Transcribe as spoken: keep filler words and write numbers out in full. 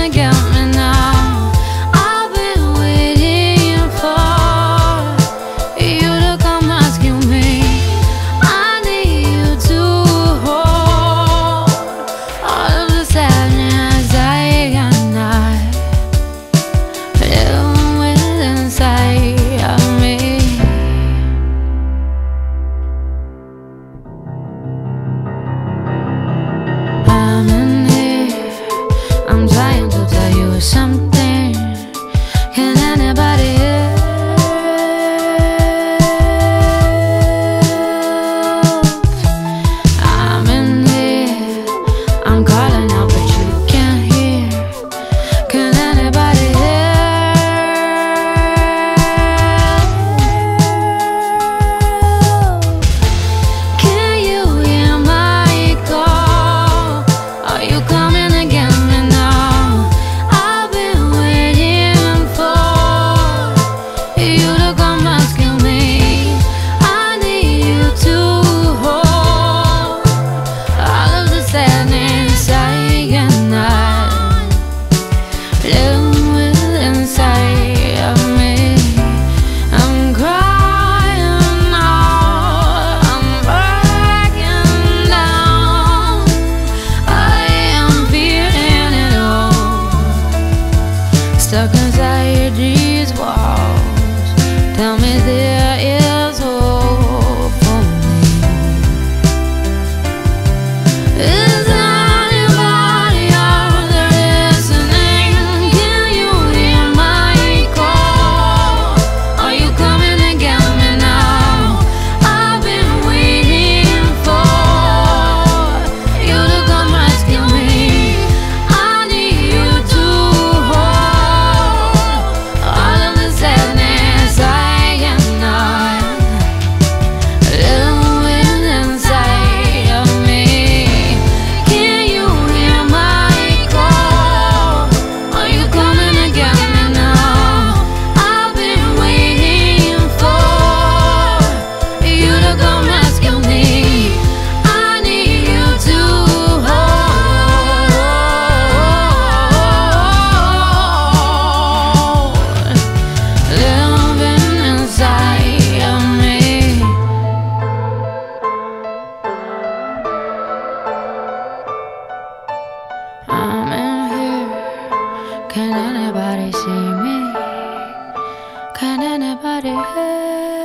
to get me now? I've been waiting for you to come rescue me. I need you to hold all of the sadness I cannot live with inside of me. I'm in here, I'm trying to tell you something. Can anybody help? I'm in here, I'm calling out but you can't hear. Can anybody help? Can you hear my call? Are you coming to get me now? I've been waiting for you to come rescue me. I need you to hold all of the sadness I cannot live with inside of me. I'm crying out, I'm breaking down. I am feeling it all, stuck inside these walls. Tell me there is hope for me. Is anybody out there listening? Can you hear my call? Are you coming to get me now? I've been waiting for you to come rescue me. I need you to hold all of the sadness I cannot live with inside of me. Can you hear my call? Are you coming to get me now? I've been waiting for you to come rescue me. I need you to hold living inside of me. I'm in here. Can anybody see me? Can anybody help?